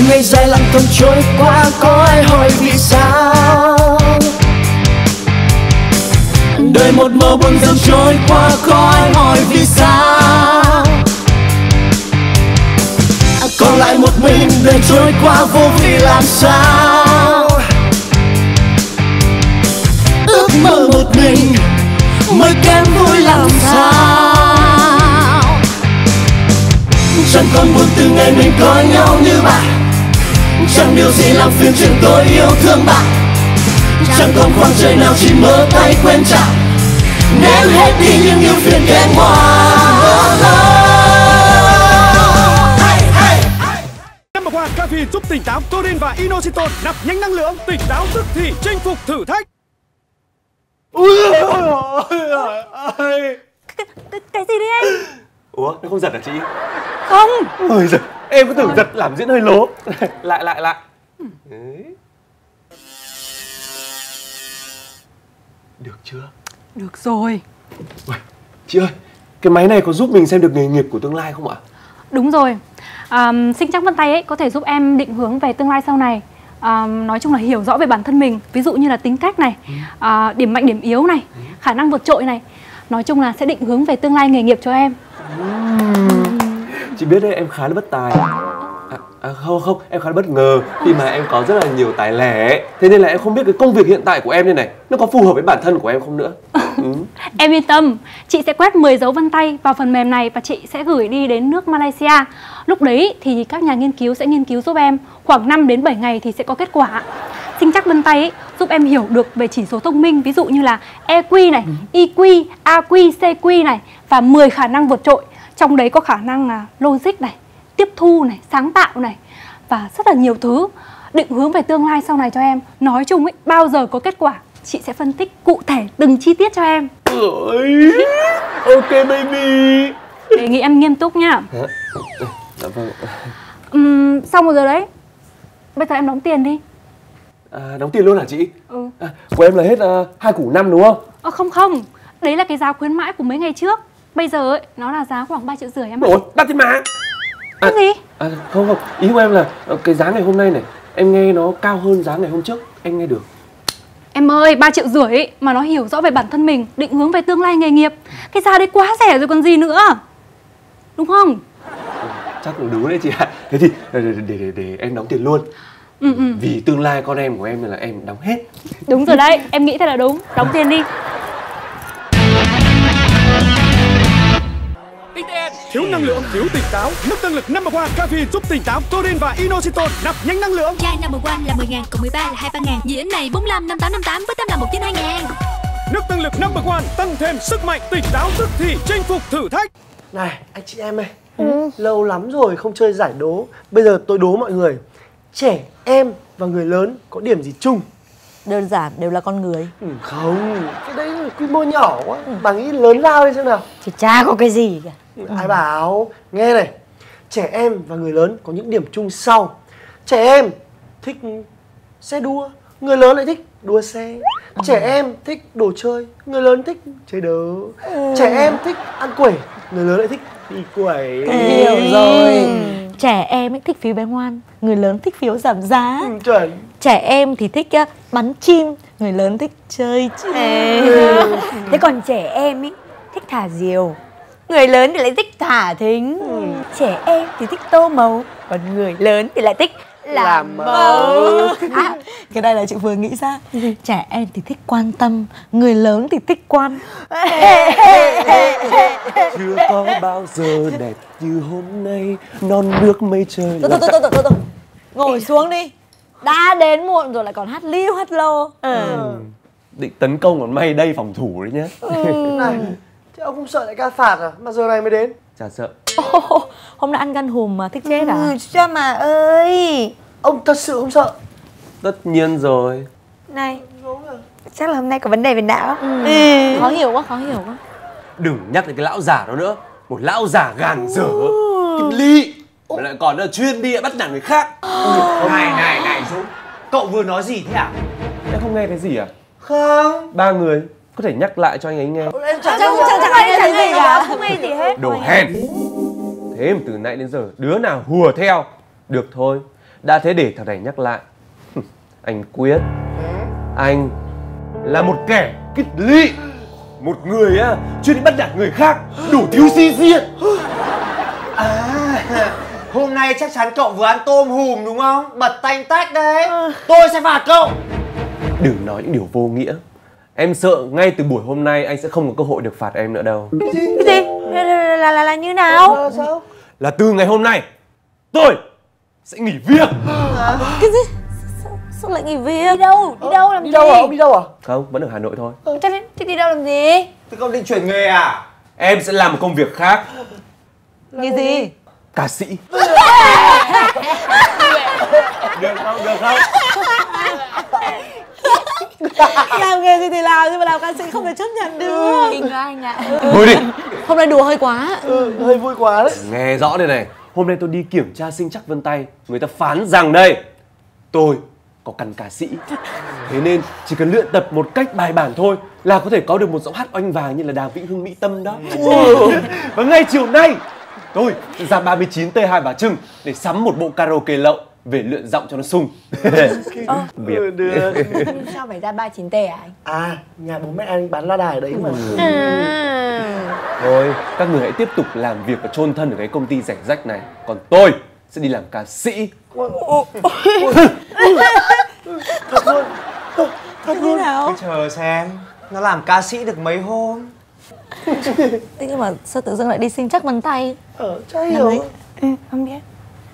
Từng ngày dài lặng thầm trôi qua, có ai hỏi vì sao? Đời một màu buồn dần trôi qua, có ai hỏi vì sao? Còn lại một mình đời trôi qua vô vị làm sao? Ước mơ một mình mới kém vui làm sao? Chẳng còn buồn từ ngày mình có nhau như bạn, chẳng điều gì làm phiền chuyện tôi yêu thương bạn. Chẳng còn khoảng trời nào chỉ mơ tay quên chạm, ném hết đi những yêu phiền kém hoa. Number One Caffeine giúp tỉnh táo, Torin và Inositol nạp nhanh năng lượng, tỉnh táo tức thì chinh phục thử thách. Cái gì đấy anh? Ủa, nó không giật hả chị? Không. Ôi giời, em cứ tưởng giật làm diễn hơi lố. Lại. Đấy. Được chưa? Được rồi. Uầy, chị ơi, cái máy này có giúp mình xem được nghề nghiệp của tương lai không ạ? Đúng rồi. Sinh trắc vân tay ấy có thể giúp em định hướng về tương lai sau này. Nói chung là hiểu rõ về bản thân mình, ví dụ như là tính cách này, điểm mạnh điểm yếu này, khả năng vượt trội này. Nói chung là sẽ định hướng về tương lai nghề nghiệp cho em. Chị biết đấy, em khá là bất tài. Không, em khá là bất ngờ khi mà em có rất là nhiều tài lẻ. Thế nên là em không biết cái công việc hiện tại của em đây này nó có phù hợp với bản thân của em không nữa. Em yên tâm, chị sẽ quét 10 dấu vân tay vào phần mềm này và chị sẽ gửi đi đến nước Malaysia. Lúc đấy thì các nhà nghiên cứu sẽ nghiên cứu giúp em, khoảng 5 đến 7 ngày thì sẽ có kết quả. Sinh trắc vân tay ấy, giúp em hiểu được về chỉ số thông minh, ví dụ như là EQ này, EQ, AQ, CQ này và 10 khả năng vượt trội. Trong đấy có khả năng là logic này, tiếp thu này, sáng tạo này và rất là nhiều thứ. Định hướng về tương lai sau này cho em. Nói chung ấy, bao giờ có kết quả chị sẽ phân tích cụ thể từng chi tiết cho em. Ok baby. Đề nghị em nghiêm túc nhá. Dạ vâng. Xong rồi đấy. Bây giờ em đóng tiền đi. Đóng tiền luôn hả chị? Của em là hết 2 củ 5 đúng không? Không. Đấy là cái giá khuyến mãi của mấy ngày trước. Bây giờ ấy, nó là giá khoảng 3,5 triệu em ạ. Ủa, đắt thế mà. Cái gì? Không, ý của em là cái giá ngày hôm nay này em nghe nó cao hơn giá ngày hôm trước, em nghe được. Em ơi, 3,5 triệu ấy, mà nó hiểu rõ về bản thân mình, định hướng về tương lai nghề nghiệp. Cái giá đấy quá rẻ rồi còn gì nữa. Đúng không? Chắc cũng đúng đấy chị ạ. Thế thì để em đóng tiền luôn. Vì tương lai con em của em nên là em đóng hết. Đúng rồi đấy, em nghĩ thật là đúng. Đóng tiền đi. Thiếu năng lượng, thiếu tỉnh táo, nước tăng lực Number One Caffeine giúp tỉnh táo, Torin và Inositol nạp nhanh năng lượng. Chai Number One là 10.000 cộng 13 là 23.000. Dị này 45 58 58 với 85 192 ngàn. Nước tăng lực Number One tăng thêm sức mạnh, tỉnh táo tức thì chinh phục thử thách. Này anh chị em ơi, lâu lắm rồi không chơi giải đố. Bây giờ tôi đố mọi người, trẻ em và người lớn có điểm gì chung? Đơn giản, đều là con người. Không, cái đấy là quy mô nhỏ quá. Bà nghĩ lớn lao đi xem nào. Thì chả có cái gì cả. Ai bảo, nghe này, trẻ em và người lớn có những điểm chung sau. Trẻ em thích xe đua, người lớn lại thích đua xe. Trẻ em thích đồ chơi, người lớn thích chơi đớ. Trẻ em thích ăn quẩy, người lớn lại thích đi quẩy. Hiểu rồi. Trẻ em ấy thích phiếu bé ngoan, người lớn thích phiếu giảm giá. Chuẩn. Trẻ em thì thích bắn chim, người lớn thích chơi chim. Thế còn trẻ em ấy thích thả diều, người lớn thì lại thích thả thính. Trẻ em thì thích tô màu, còn người lớn thì lại thích làm màu. Cái này là chị vừa nghĩ ra. Trẻ em thì thích quan tâm, người lớn thì thích quan. Chưa có bao giờ đẹp như hôm nay, non nước mây trời. Thôi. Ngồi xuống đi. Đã đến muộn rồi lại còn hát liu hát lô. Định tấn công còn may đây phòng thủ đấy nhá. Này, thế ông không sợ lại ca phạt à? Mà giờ này mới đến. Chả sợ. Hôm nay ăn gan hùm mà thích chết à? Cho mà ơi. Ông thật sự không sợ? Tất nhiên rồi. Này, chắc là hôm nay có vấn đề về não. Khó hiểu quá. Đừng nhắc đến cái lão già đó nữa. Một lão già gàn dở, cái ly mà lại còn là chuyên đi bắt nạt người khác. Này Dũng, cậu vừa nói gì thế à? Em không nghe cái gì à? Không. 3 người có thể nhắc lại cho anh ấy nghe. Em chẳng Chẳng gì cả. Không nghe gì hết. Đồ hèn. Thế mà từ nãy đến giờ đứa nào hùa theo. Được thôi, Đã thế để thằng này nhắc lại. Anh Quyết, anh là một kẻ kích lị, một người á chuyên đi bắt nạt người khác, đủ thiếu sĩ diện. Hôm nay chắc chắn cậu vừa ăn tôm hùm đúng không? Bật tanh tách đấy. Tôi sẽ phạt cậu. Đừng nói những điều vô nghĩa. Em sợ ngay từ buổi hôm nay anh sẽ không có cơ hội được phạt em nữa đâu. Cái gì? Là như nào? Sao? Là từ ngày hôm nay tôi sẽ nghỉ việc. Cái gì? Sao lại nghỉ việc? Đi đâu? Đi đâu làm gì? Đi đâu à? Ông đi đâu à? Không, vẫn ở Hà Nội thôi. Thế đi đâu làm gì? Thế cậu định chuyển nghề à? Em sẽ làm một công việc khác. Nghề gì? Ca sĩ. Được không? Được không? Làm nghề gì thì làm, nhưng mà làm ca sĩ không thể chấp nhận được. Kinh quá anh ạ. Thôi đi. Hôm nay đùa hơi quá. Hơi vui quá đấy. Nghe rõ đây này. Hôm nay tôi đi kiểm tra sinh chắc vân tay. Người ta phán rằng đây, tôi có căn ca sĩ. Thế nên chỉ cần luyện tập một cách bài bản thôi là có thể có được một giọng hát oanh vàng như là Đàm Vĩnh Hưng, Mỹ Tâm đó. Và ngay chiều nay tôi sẽ ra 39T2 Bà Trưng để sắm một bộ karaoke lậu về luyện giọng cho nó sung. Việc. Được. Sao phải ra 39T à anh? À, nhà bố mẹ anh bán la đài ở đấy mà. Thôi, các người hãy tiếp tục làm việc và chôn thân ở cái công ty rẻ rách này. Còn tôi sẽ đi làm ca sĩ. Thật luôn. Thật luôn. Cứ chờ xem nó làm ca sĩ được mấy hôm. Thế nhưng mà sao tự dưng lại đi sinh chắc vân tay? Chả hiểu. Không biết.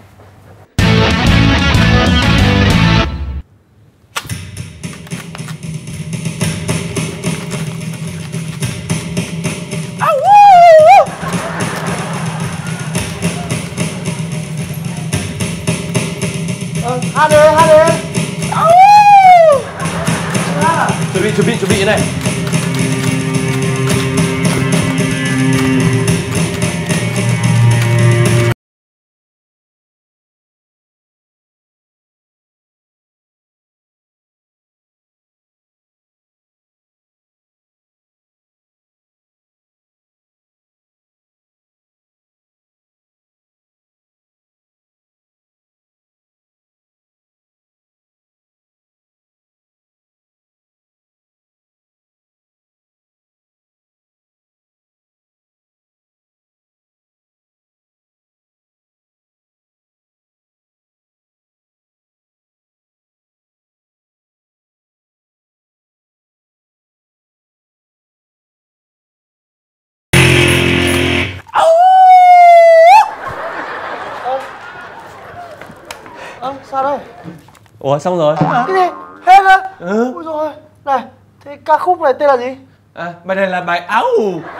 Hát đi. Chuẩn bị như này. Sao đây? Ủa xong rồi. Cái gì? Hết á? Ui rồi. Này, thế ca khúc này tên là gì? À, bài này là bài Áo.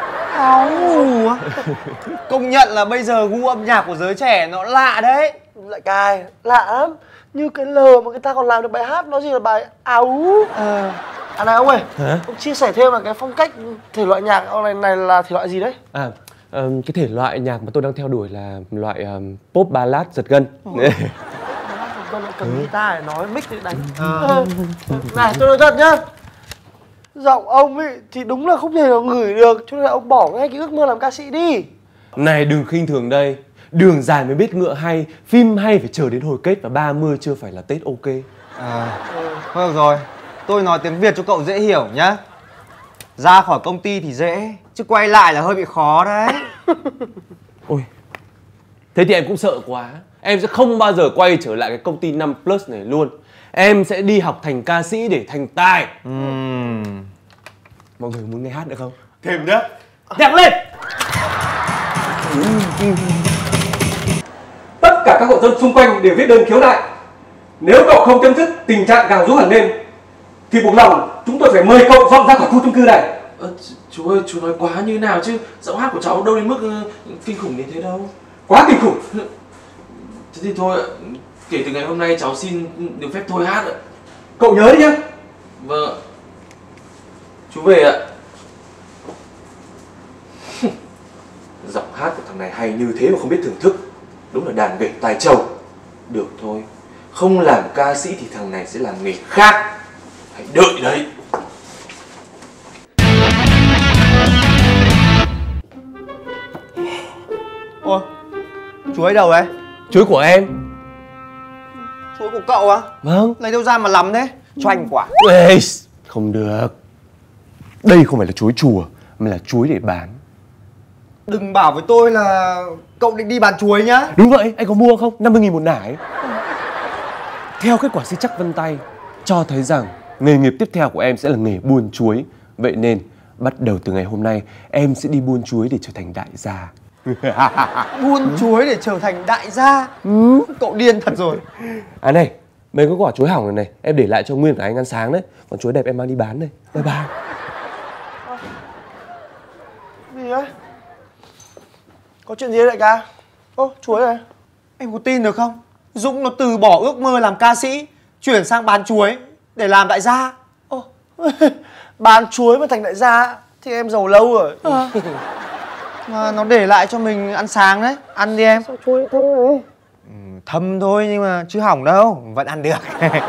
Công nhận là bây giờ gu âm nhạc của giới trẻ nó lạ đấy. Lại cài, lạ lắm. Như cái lờ mà người ta còn làm được bài hát nó gì là bài áo. À này ông ơi, ông chia sẻ thêm là cái phong cách thể loại nhạc ông này là thể loại gì đấy? À, cái thể loại nhạc mà tôi đang theo đuổi là loại pop ballad giật gân. Con lại cầm guitar để nói mic để đánh. Này tôi nói thật nhá, giọng ông ấy thì đúng là không thể nào ngửi được, cho nên là ông bỏ ngay cái ước mơ làm ca sĩ đi. Này đừng khinh thường đây. Đường dài mới biết ngựa hay, phim hay phải chờ đến hồi kết và 30 chưa phải là Tết ok. Thôi được rồi, tôi nói tiếng Việt cho cậu dễ hiểu nhá. Ra khỏi công ty thì dễ, chứ quay lại là hơi bị khó đấy. Ôi, thế thì em cũng sợ quá. Em sẽ không bao giờ quay trở lại cái công ty 5 plus này luôn. Em sẽ đi học thành ca sĩ để thành tài. Mọi người muốn nghe hát nữa không? Thêm nữa. Nhạc lên! Tất cả các hộ dân xung quanh đều viết đơn khiếu nại. Nếu cậu không chấm dứt tình trạng gào rú hẳn lên thì buộc lòng chúng tôi phải mời cậu dọn ra khỏi khu chung cư này. Chú ơi, chú nói quá như nào chứ? Giọng hát của cháu đâu đến mức kinh khủng đến thế đâu. Quá kinh khủng. Thế thì thôi, kể từ ngày hôm nay cháu xin được phép thôi hát ạ. Cậu nhớ đấy nhá. Vâng. Chú về ạ. Giọng hát của thằng này hay như thế mà không biết thưởng thức. Đúng là đàn gậy tài trầu. Được thôi, không làm ca sĩ thì thằng này sẽ làm nghề khác. Hãy đợi đấy. Ôi, chú ấy đâu đấy? Chuối của em. Chuối của cậu á? Vâng. Lấy đâu ra mà lắm thế? Cho anh quả. Ê, không được. Đây không phải là chuối chùa, mà là chuối để bán. Đừng bảo với tôi là cậu định đi bán chuối nhá. Đúng vậy, anh có mua không? 50.000 một nải. Theo kết quả sinh chắc vân tay cho thấy rằng nghề nghiệp tiếp theo của em sẽ là nghề buôn chuối. Vậy nên bắt đầu từ ngày hôm nay em sẽ đi buôn chuối để trở thành đại gia. Buôn chuối để trở thành đại gia? Cậu điên thật rồi. À này, mấy cái quả chuối hỏng này này em để lại cho Nguyên cả anh ăn sáng đấy. Còn chuối đẹp em mang đi bán đây. Bye bye. Gì đấy? Có chuyện gì đấy đại ca? Ô, chuối này. Em có tin được không? Dũng nó từ bỏ ước mơ làm ca sĩ, chuyển sang bán chuối để làm đại gia. Ô, bán chuối mà thành đại gia thì em giàu lâu rồi. Mà nó để lại cho mình ăn sáng đấy. Ăn đi em. Sao chuối thơm này? Thâm thôi nhưng mà chứ hỏng đâu. Vẫn ăn được.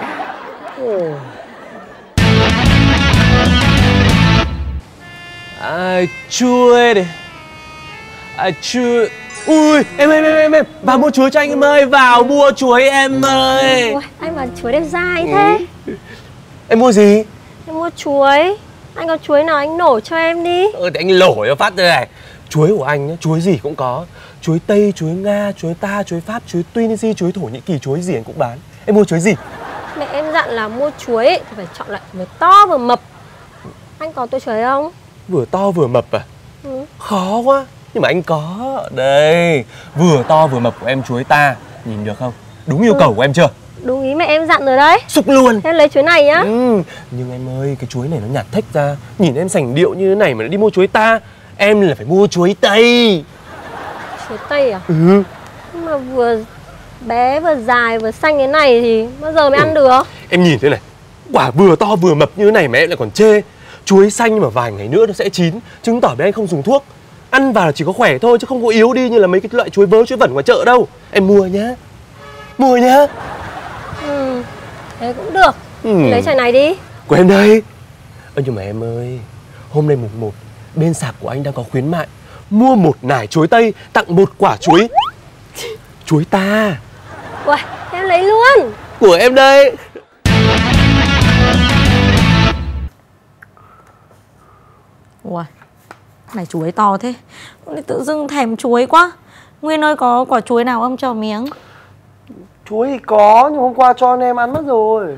Chuối đi. Chuối. Ui, em vào mua chuối cho anh em ơi, vào mua chuối em ơi. Ui, anh bán chuối đẹp dai thế. Em mua gì? Em mua chuối. Anh có chuối nào anh nổ cho em đi. Thì anh lổ cho phát đây này. Chuối của anh nhá, chuối gì cũng có. Chuối Tây, chuối Nga, chuối ta, chuối Pháp, chuối Tunisia, chuối Thổ Nhĩ Kỳ, chuối gì anh cũng bán. Em mua chuối gì? Mẹ em dặn là mua chuối ấy, thì phải chọn loại vừa to vừa mập. Anh có tôi chuối không? Vừa to vừa mập à? Khó quá. Nhưng mà anh có. Đây, vừa to vừa mập của em chuối ta. Nhìn được không? Đúng yêu cầu của em chưa? Đúng ý mẹ em dặn rồi đấy. Xúc luôn. Em lấy chuối này nhá. Nhưng em ơi, cái chuối này nó nhạt thách ra. Nhìn em sành điệu như thế này mà lại đi mua chuối ta. Em là phải mua chuối Tây. Chuối Tây à? Nhưng mà vừa bé vừa dài vừa xanh thế này thì bao giờ mới ăn được? Em nhìn thế này, quả vừa to vừa mập như thế này mà em lại còn chê. Chuối xanh mà vài ngày nữa nó sẽ chín, chứng tỏ bên anh không dùng thuốc. Ăn vào là chỉ có khỏe thôi chứ không có yếu đi như là mấy cái loại chuối vớ chuối vẩn ngoài chợ đâu. Em mua nhá. Mua nhá. Thế cũng được. Lấy chai này đi. Của em đây. Nhưng mà em ơi, hôm nay mùng 1 bên sạp của anh đang có khuyến mại. Mua một nải chuối Tây tặng một quả chuối chuối ta. Uầy, em lấy luôn. Của em đây. Ui, này chuối to thế. Tự dưng thèm chuối quá. Nguyên ơi, có quả chuối nào không cho miếng? Chuối thì có, nhưng hôm qua cho anh em ăn mất rồi.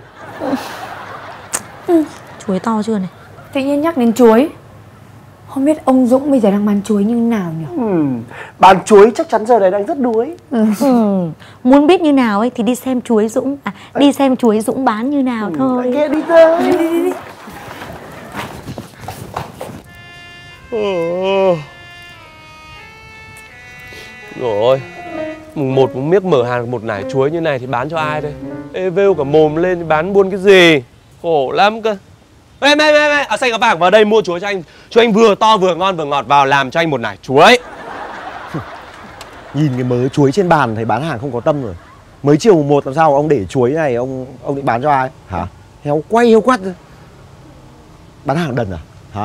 Chuối to chưa này? Tự nhiên nhắc đến chuối, không biết ông Dũng bây giờ đang bán chuối như nào nhỉ? Bán chuối chắc chắn giờ này đang rất đuối. Muốn biết như nào ấy thì đi xem chuối Dũng. Đi xem chuối Dũng bán như nào thôi. Nghe đi thôi. Đi. Rồi, mùng 1 mùng miếc mở hàng một nải chuối như này thì bán cho ai đây? Ê, vêu cả mồm lên thì bán buôn cái gì? Khổ lắm cơ. Em, xanh có vàng vào đây mua chuối cho anh vừa to vừa ngon vừa ngọt, vào làm cho anh một nải chuối. Nhìn cái mớ chuối trên bàn thấy bán hàng không có tâm rồi. Mới chiều mùng 1 làm sao ông để chuối này ông định bán cho ai? Hả? Héo quay héo quắt. Bán hàng đần à? Hả?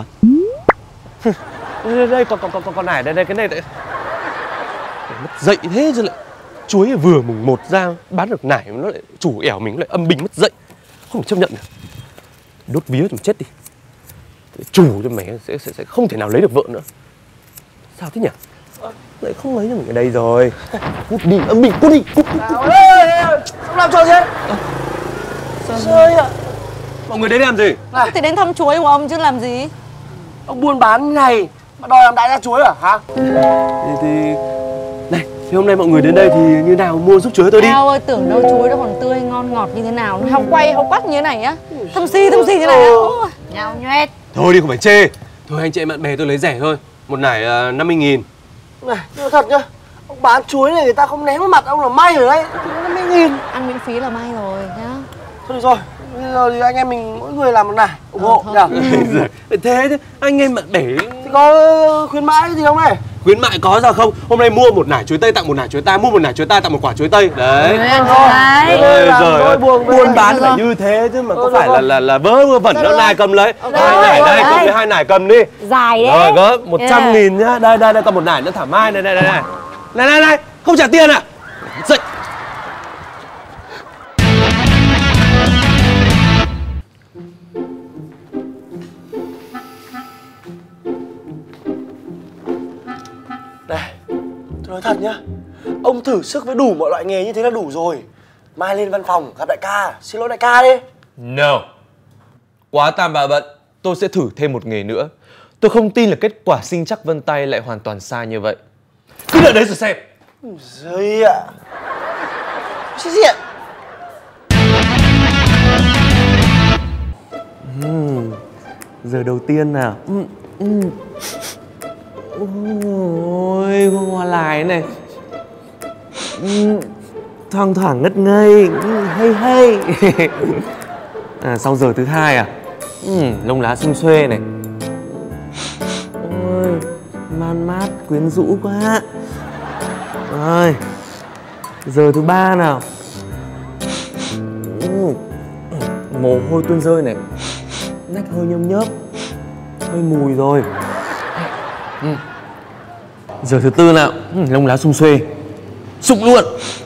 Đây con nải đây cái này mất dậy thế chứ lại. Chuối vừa mùng 1 ra bán được nải nó lại chủ ẻo mình lại âm binh mất dậy. Không chấp nhận được. Đốt vía cho chết đi. Chủ cho mày sẽ không thể nào lấy được vợ nữa. Sao thế nhỉ? Lại không lấy được mình ở đây rồi. Cút đi, âm binh, cút đi, cút. Ông làm trò gì? Chơi ạ. Mọi người đến làm gì? Thì đến thăm chuối của ông chứ làm gì? Ông buôn bán này mà đòi làm đại gia chuối à hả? Thì này, thì hôm nay mọi người đến đây thì như nào mua giúp chuối tôi đi. Eo ơi, tưởng đâu chuối nó còn tươi ngon ngọt như thế nào, nó quay hao quắt như thế này á. Thâm si thế này á. Nhào nhoét. Thôi đi, không phải chê. Thôi anh chị em bạn bè tôi lấy rẻ thôi. Một nải 50.000. Này, nhưng thật nhá. Ông bán chuối này người ta không ném vào mặt ông là may rồi đấy. 50.000. Ăn miễn phí là may rồi nhá. Thôi được rồi. Bây giờ thì anh em mình mỗi người làm một nải ủng hộ nhỉ? Thế anh em bạn bè thì có khuyến mãi gì không này? Khuyến mại có sao không? Hôm nay mua một nải chuối Tây tặng một nải chuối ta, mua một nải chuối ta tặng một quả chuối Tây. Đấy. Rồi buôn bán phải như thế chứ mà có phải là vớ vẩn đâu. Này cầm lấy. Hai nải đây, cầm lấy 2 nải cầm đi. Dài đấy. Rồi có 100.000 nhá. Đây còn một nải nữa thoải mái này này. Này, không trả tiền à? Dậy. Tôi nói thật nhá, ông thử sức với đủ mọi loại nghề như thế là đủ rồi. Mai lên văn phòng gặp đại ca, xin lỗi đại ca đi. No. Quá tam bà bận, tôi sẽ thử thêm một nghề nữa. Tôi không tin là kết quả sinh chắc vân tay lại hoàn toàn sai như vậy. Cứ đợi đấy rồi xem. Giời ạ. Cái gì ạ? Giờ đầu tiên nào. Ôi, hoa lại này. Thoang thoảng ngất ngây, hay hay. Sau giờ thứ hai à? Lông lá xum xuê này. Ôi, man mát quyến rũ quá. Rồi, giờ thứ ba nào. Mồ hôi tuôn rơi này, nách hơi nhâm nhớp, hơi mùi rồi. Giờ thứ tư nào. Lông lá xum xuê, sụng luôn.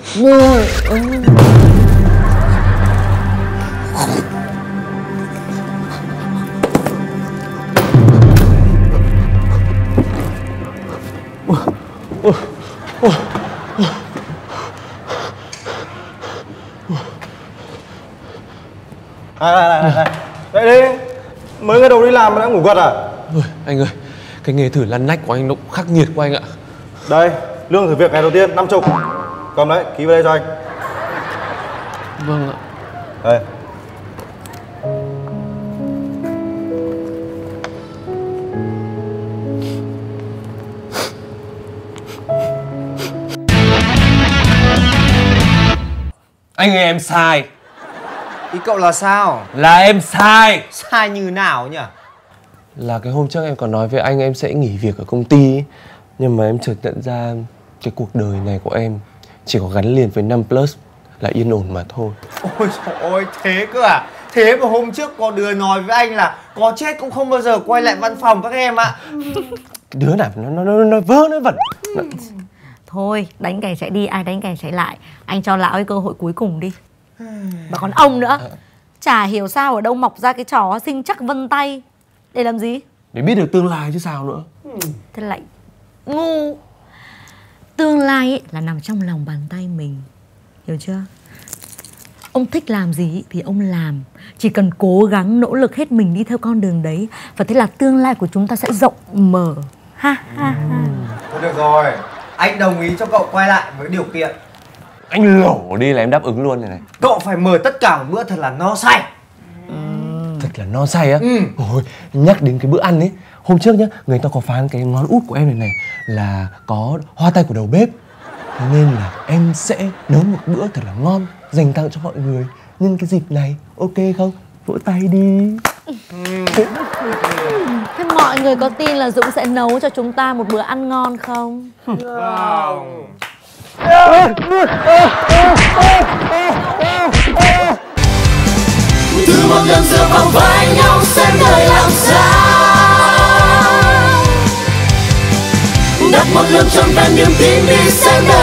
Dậy đi. Mới ngày đầu đi làm mà đã ngủ gật à? Anh ơi, cái nghề thử lăn nách của anh nó cũng khắc nghiệt của anh ạ. Đây, lương thử việc ngày đầu tiên 50. Cầm đấy, ký vào đây cho anh. Vâng ạ. Đây. Anh ơi, em sai. Ý cậu là sao? Là em sai. Sai như nào nhỉ? Là cái hôm trước em còn nói với anh em sẽ nghỉ việc ở công ty ấy. Nhưng mà em chợt nhận ra cái cuộc đời này của em chỉ có gắn liền với 5+ là yên ổn mà thôi. Ôi trời ơi, thế cơ à? Thế mà hôm trước có đứa nói với anh là có chết cũng không bao giờ quay lại văn phòng các em ạ. Cái đứa nào nó vớ nó vẩn. Thôi, đánh kẻ chạy đi, ai đánh kẻ chạy lại. Anh cho lão ấy cơ hội cuối cùng đi. Mà còn ông nữa, chả hiểu sao ở đâu mọc ra cái trò sinh chắc vân tay. Để làm gì? Để biết được tương lai chứ sao nữa. Thế lại ngu. Tương lai ấy là nằm trong lòng bàn tay mình. Hiểu chưa? Ông thích làm gì thì ông làm. Chỉ cần cố gắng nỗ lực hết mình đi theo con đường đấy. Và thế là tương lai của chúng ta sẽ rộng mở. Ha ha ha. Thôi được rồi, anh đồng ý cho cậu quay lại với điều kiện Anh lổ đi là em đáp ứng luôn này này. cậu phải mời tất cả một bữa thật là no say. Thật là no say á. Ôi, nhắc đến cái bữa ăn ấy, hôm trước nhá, người ta có phán cái ngón út của em này này là có hoa tay của đầu bếp. Thế nên là em sẽ nấu một bữa thật là ngon dành tặng cho mọi người nhân cái dịp này, ok không? Vỗ tay đi. Thế mọi người có tin là Dũng sẽ nấu cho chúng ta một bữa ăn ngon không? Không. Từ một lần dựa vào vai nhau xem đời làm sao, đặt một lần trọn vẹn niềm tin đi xem đời